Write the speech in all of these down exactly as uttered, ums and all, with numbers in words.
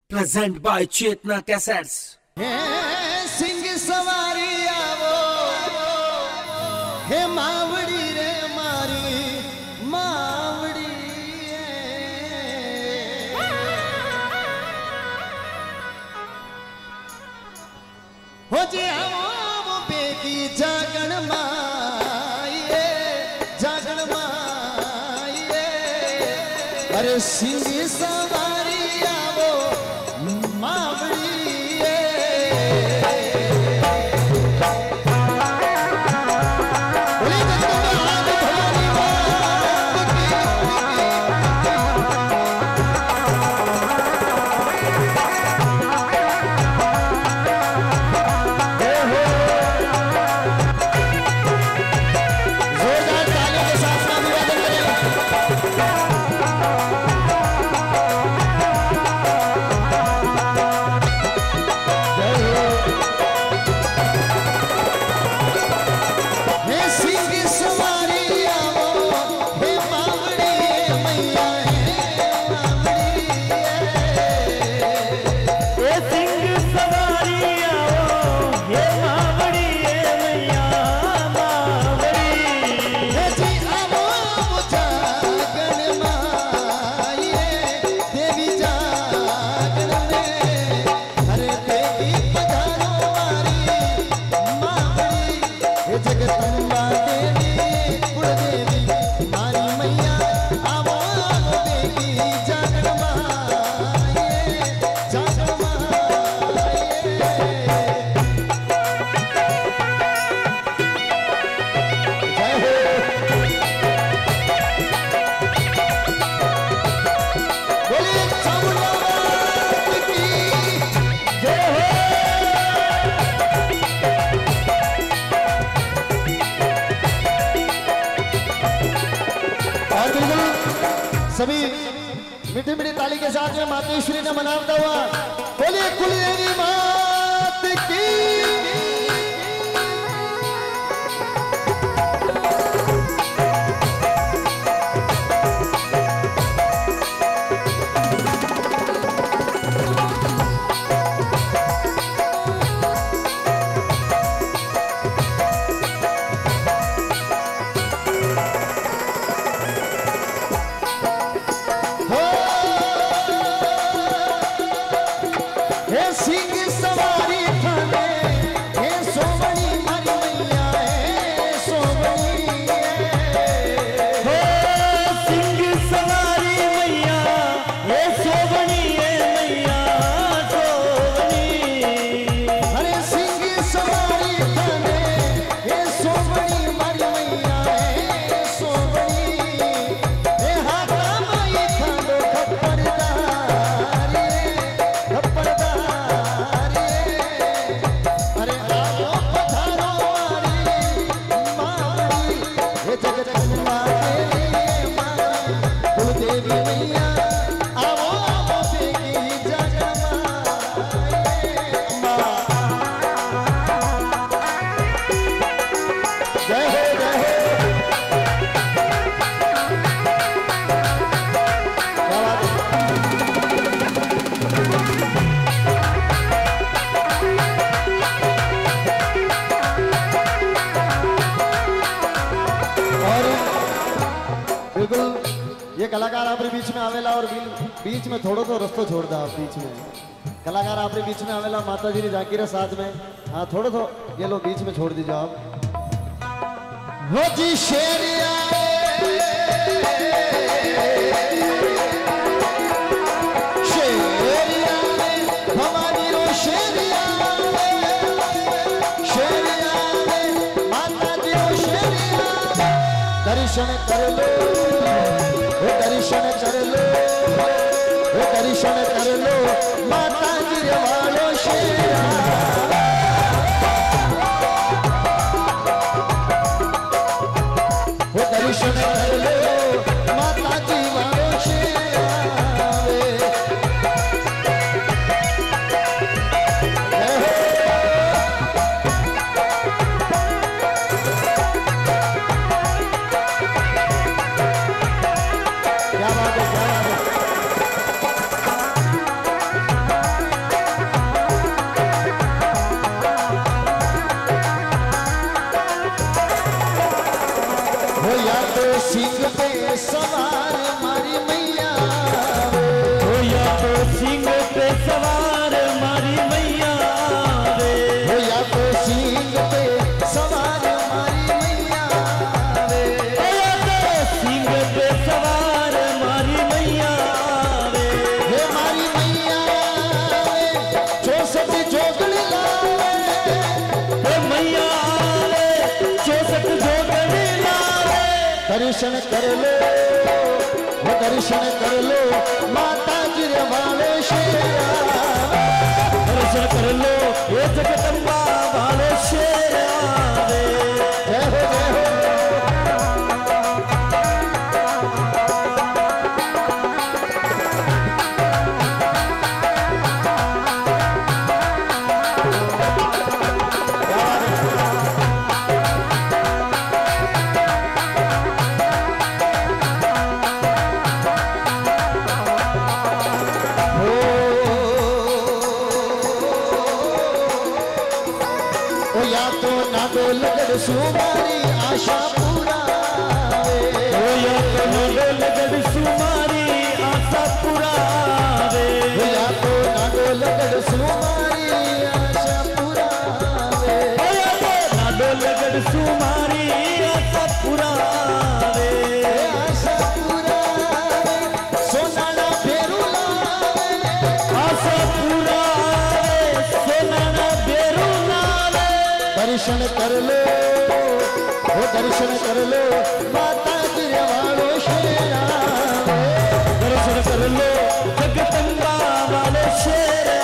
Present by Chetna Cassettes. Singh सवारी आवो हे मावड़ी रे मारी मावड़ी हो जे आवो बेकी जागण माए जागण माए अरे सिंह सवारी आवो मावड़ी सभी मीठी मीठी ताली के साथ में मातेश्वरी ने मनाता हुआ बोलिए कुलदेवी मात की। ये कलाकार आपरे बीच में आवेला और बीच में थोड़ो तो रस्तो छोड़ दा बीच में कलाकार आपरे बीच में आवेला माता जी ने जाकीरा साथ में हाँ थोड़ो तो ये लो बीच में छोड़ दीजिए आप हो जी शेरिया शेरिया हमारी रो शेरिया शेरिया माता जी रो शेरिया दर्शन कर लो दर्शन कर लो दर्शन कर लो माता जी वालो शेरा वो दर्शन कर लो माता जी वालो शेरा दर्शन कर लो वो दर्शन कर लो माता जी रे वाले शेरा दर्शन कर लो ये जगदम्बा वाले शेरा रे जय हो जय हो सुमारी आशा पूरा ओ या तो नागोल गढ़ सुमारी आशा पूरा रे या तो नागोल गढ़ सुमारी आशा पूरा रे ओ या तो नागोल गढ़ सुमारी आशा पूरा रे आशा पूरा रे सोनाना फेरुला आशा पूरा रे सोनाना बेरुला रे दर्शन कर लो वो दर्शन कर लो माता जी रे वालो शेरा दर्शन कर लो जगदम्बा वाले शेरा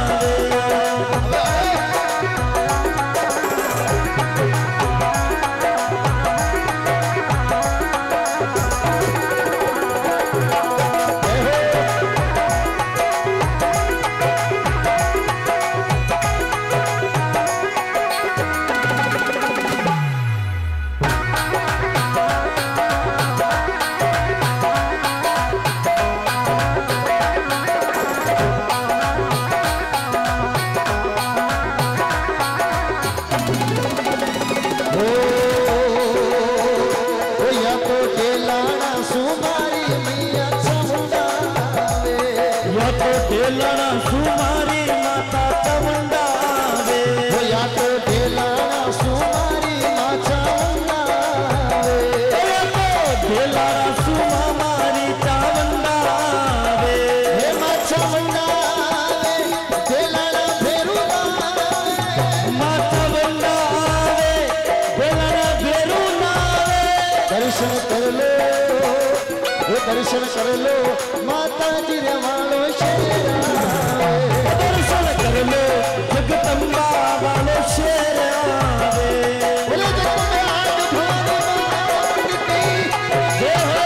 ढेलाना सुमारी माता चामुंडा वे या तो ढेलाना सुमारी माँ चामुंडा वे या तो ढेलाना सुमा मारी चामुंडा वे हे माँ चामुंडा वे ढेलाना फेरुला माँ चामुंडा वे ढेलाना फेरुला वे दर्शन कर लो वो दर्शन कर लो माता जी रे वालो शेरा दर्शन कर लो जगदम्बा वाले शेरा रे बोलो जगदम्बा आज भवानी माँ की जय हो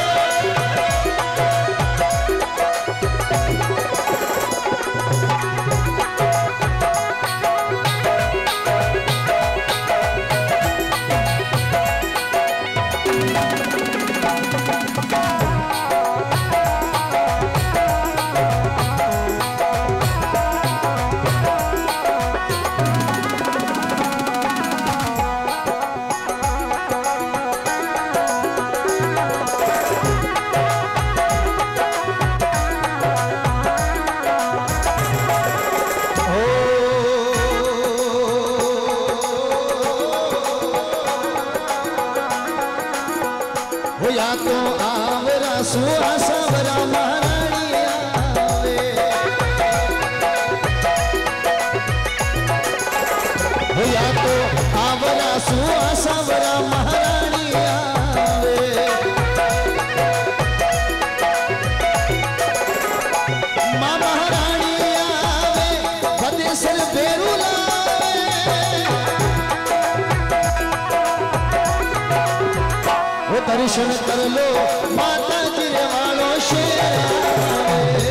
या तो आवरा सुआ सावरा महारानी आवे या तो आवरा सुआ सावरा महारानी आवे माँ महारानी आवे फतेसर बेरुला दर्शन कर लो माता जी रे वालो शेरा